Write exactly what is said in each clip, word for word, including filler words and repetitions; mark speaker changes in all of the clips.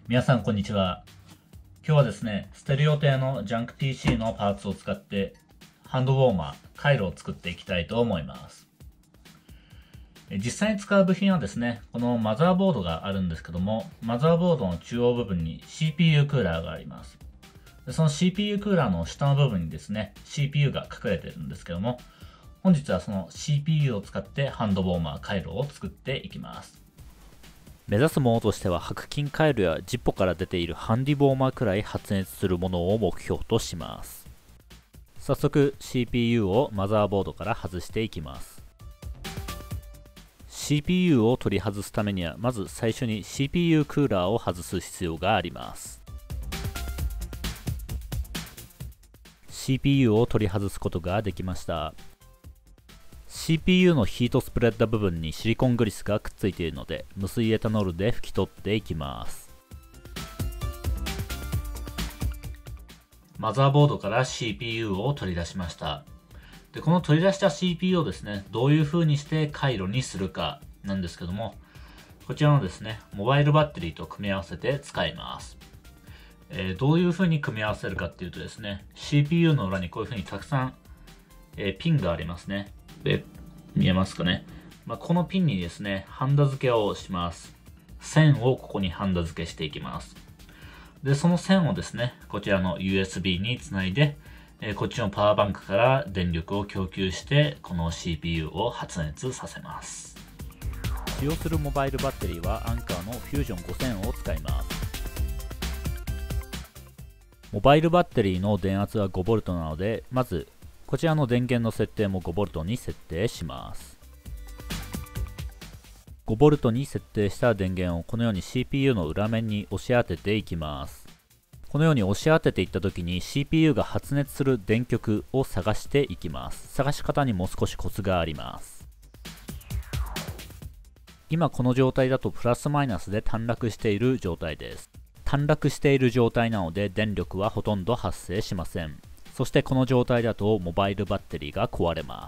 Speaker 1: 皆さんこんにちは。今日はですね、ステレオ艇のジャンク ピーシー のパーツを使ってハンドウォーマー、回路を作っていきたいと思います。実際に使う部品はですね、このマザーボードがあるんですけども、マザーボードの中央部分に シーピーユー クーラーがあります。でその シーピーユー クーラーの下の部分にですね、シーピーユー が隠れてるんですけども、本日はその シーピーユー を使ってハンドウォーマー、回路を作っていきます。
Speaker 2: 目指すものとしては白金回路やジッポから出ているハンディウォーマーくらい発熱するものを目標とします。早速 シーピーユー をマザーボードから外していきます。 シーピーユー を取り外すためにはまず最初に シーピーユー クーラーを外す必要があります。 シーピーユー を取り外すことができました。シーピーユー のヒートスプレッダー部分にシリコングリスがくっついているので無水エタノールで拭き取っていきます。
Speaker 1: マザーボードから シーピーユー を取り出しました。でこの取り出した シーピーユー をですね、どういう風にして回路にするかなんですけども、こちらのですね、モバイルバッテリーと組み合わせて使います。えー、どういう風に組み合わせるかっていうとですね、シーピーユー の裏にこういう風にたくさん、えー、ピンがありますね。で、見えますかね。まあ、このピンにですね、ハンダ付けをします。線をここにハンダ付けしていきます。で、その線をですね、こちらの ユーエスビー につないで、えー、こっちのパワーバンクから電力を供給して、この シーピーユー を発熱させます。
Speaker 2: 使用するモバイルバッテリーはアンカーのフュージョンごせんを使います。モバイルバッテリーの電圧は ごボルト なので、まずこちらの電源の設定も ごボルト に設定します。ごボルト に設定した電源をこのように シーピーユー の裏面に押し当てていきます。このように押し当てていった時に シーピーユー が発熱する電極を探していきます。探し方にも少しコツがあります。今この状態だとプラスマイナスで短絡している状態です。短絡している状態なので電力はほとんど発生しません。そしてこの状態だとモバイルバッテリーが壊れます。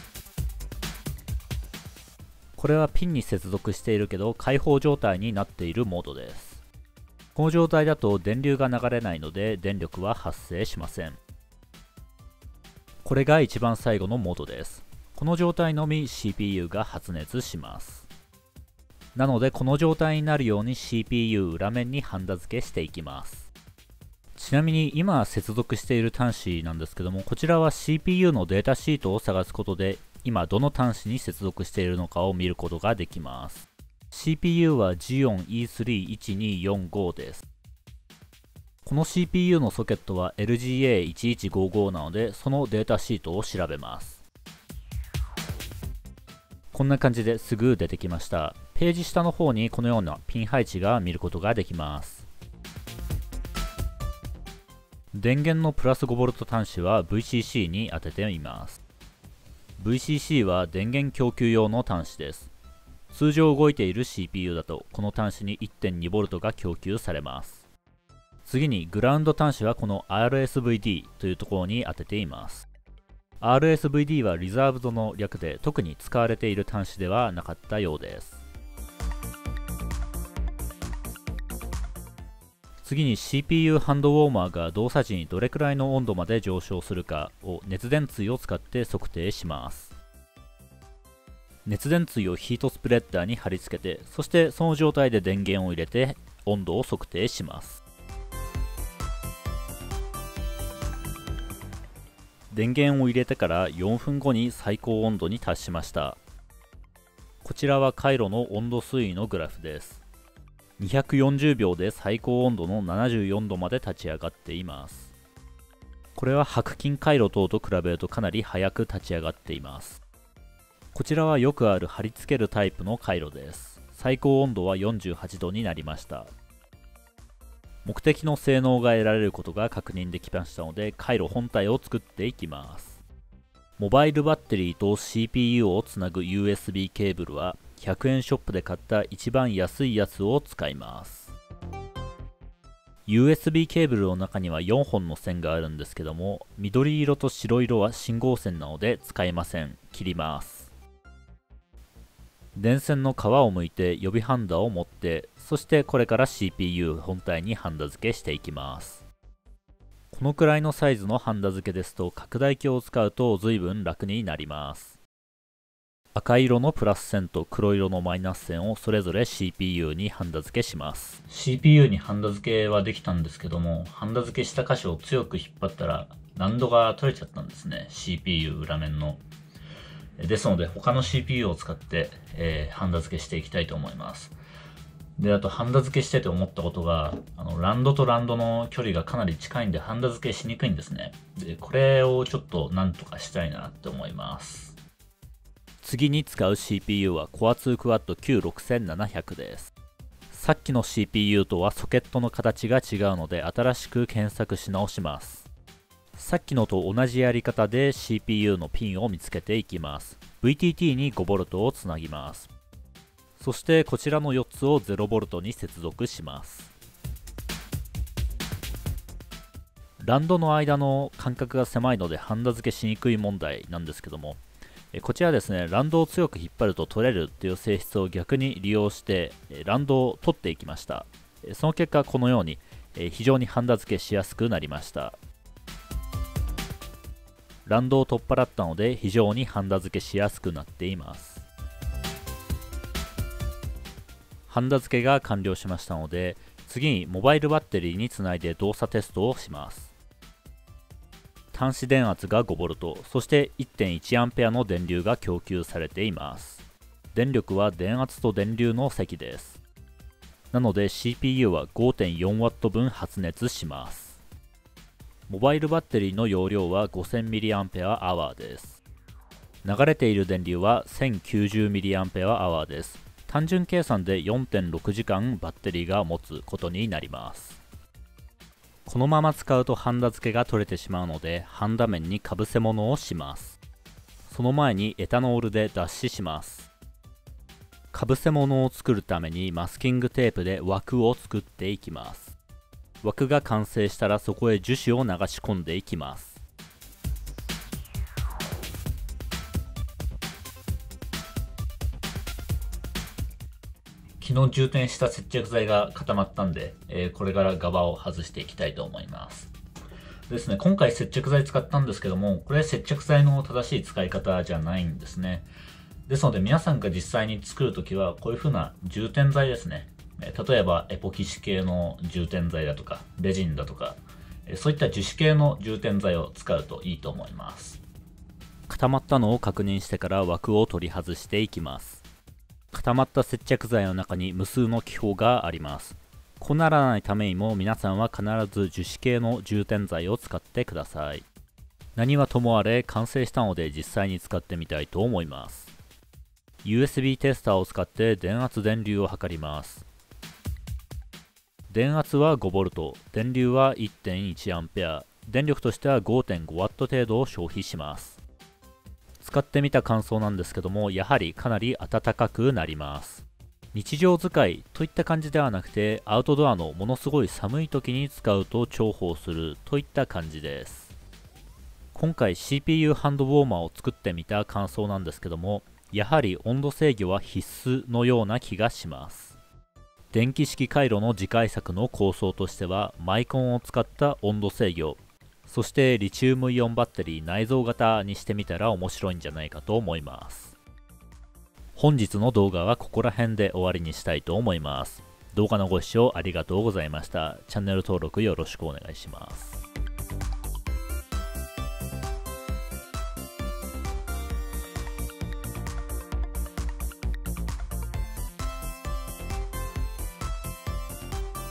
Speaker 2: これはピンに接続しているけど開放状態になっているモードです。この状態だと電流が流れないので電力は発生しません。これが一番最後のモードです。この状態のみ シーピーユー が発熱します。なのでこの状態になるように シーピーユー 裏面にハンダ付けしていきます。ちなみに今接続している端子なんですけども、こちらは シーピーユー のデータシートを探すことで今どの端子に接続しているのかを見ることができます。 シーピーユー は ジオン イースリーいちによんご です。この シーピーユー のソケットは エルジーエーいちいちごご なのでそのデータシートを調べます。こんな感じですぐ出てきました。ページ下の方にこのようなピン配置が見ることができます。電源のプラス ごボルト 端子は ブイシーシー に当てています。ブイシーシー は電源供給用の端子です。通常動いている シーピーユー だとこの端子に いってんにボルト が供給されます。次にグラウンド端子はこの アールエスブイディー というところに当てています。アールエスブイディー はリザーブドの略で特に使われている端子ではなかったようです。次に シーピーユー ハンドウォーマーが動作時にどれくらいの温度まで上昇するかを熱電対を使って測定します。熱電対をヒートスプレッダーに貼り付けて、そしてその状態で電源を入れて温度を測定します。電源を入れてからよんぷんごに最高温度に達しました。こちらは回路の温度推移のグラフです。にひゃくよんじゅうびょうで最高温度のななじゅうよんどまで立ち上がっています。これは白金回路等と比べるとかなり早く立ち上がっています。こちらはよくある貼り付けるタイプの回路です。最高温度はよんじゅうはちどになりました。目的の性能が得られることが確認できましたので回路本体を作っていきます。モバイルバッテリーと シーピーユー をつなぐ ユーエスビー ケーブルはひゃくえんショップで買った一番安いやつを使います。ユーエスビー ケーブルの中にはよんほんの線があるんですけども、緑色と白色は信号線なので使えません。切ります。 電線の皮を剥いて予備ハンダを持って、そしてこれから シーピーユー 本体にハンダ付けしていきます。このくらいのサイズのハンダ付けですと拡大鏡を使うと随分楽になります。赤色のプラス線と黒色のマイナス線をそれぞれ シーピーユー にハンダ付けします。
Speaker 1: シーピーユー にハンダ付けはできたんですけども、ハンダ付けした箇所を強く引っ張ったら難度が取れちゃったんですね。シーピーユー 裏面の。ですので他の シーピーユー を使って、えー、ハンダ付けしていきたいと思います。で、あとハンダ付けしてて思ったことが、あのランドとランドの距離がかなり近いんでハンダ付けしにくいんですね。で、これをちょっとなんとかしたいなって思います。
Speaker 2: 次に使う シーピーユー は コアツー クワッド キューろくせんななひゃく です。さっきの シーピーユー とはソケットの形が違うので新しく検索し直します。さっきのと同じやり方で シーピーユー のピンを見つけていきます。ブイティーティー に ごボルト をつなぎます。そしてこちらのよっつを ゼロボルト に接続します。ランドの間の間隔が狭いのでハンダ付けしにくい問題なんですけども、こちらですね、ランドを強く引っ張ると取れるっていう性質を逆に利用してランドを取っていきました。その結果このように非常にハンダ付けしやすくなりました。ランドを取っ払ったので非常にハンダ付けしやすくなっています。ハンダ付けが完了しましたので、次にモバイルバッテリーにつないで動作テストをします。端子電圧が ごボルト、そして いってんいちアンペアの電流が供給されています。電力は電圧と電流の積です。なので シーピーユー は ごてんよんワット 分発熱します。モバイルバッテリーの容量は ごせんミリアンペアアワー です。流れている電流は せんきゅうじゅうミリアンペアアワー です。単純計算で よんてんろくじかんバッテリーが持つことになります。このまま使うとハンダ付けが取れてしまうので、ハンダ面にかぶせ物をします。その前にエタノールで脱脂します。かぶせ物を作るためにマスキングテープで枠を作っていきます。枠が完成したらそこへ樹脂を流し込んでいきます。
Speaker 1: 昨日充填した接着剤が固まったんで、えー、これから側を外していきたいと思います。ですね、今回接着剤使ったんですけども、これ接着剤の正しい使い方じゃないんですね。ですので皆さんが実際に作るときはこういう風な充填剤ですね。例えばエポキシ系の充填剤だとか、レジンだとか、そういった樹脂系の充填剤を使うといいと思います。
Speaker 2: 固まったのを確認してから枠を取り外していきます。固まった接着剤の中に無数の気泡があります。こうならないためにも皆さんは必ず樹脂系の充填剤を使ってください。何はともあれ完成したので実際に使ってみたいと思います。ユーエスビー テスターを使って電圧電流を測ります。電圧は ごボルト、電流は いってんいちアンペア、電力としては ごてんごワット 程度を消費します。使ってみた感想なんですけども、やはりかなり暖かくなります。日常使いといった感じではなくて、アウトドアのものすごい寒い時に使うと重宝するといった感じです。今回 シーピーユー ハンドウォーマーを作ってみた感想なんですけども、やはり温度制御は必須のような気がします。電気式回路の次回作の構想としては、マイコンを使った温度制御、そしてリチウムイオンバッテリー内蔵型にしてみたら面白いんじゃないかと思います。本日の動画はここら辺で終わりにしたいと思います。動画のご視聴ありがとうございました。チャンネル登録よろしくお願いします。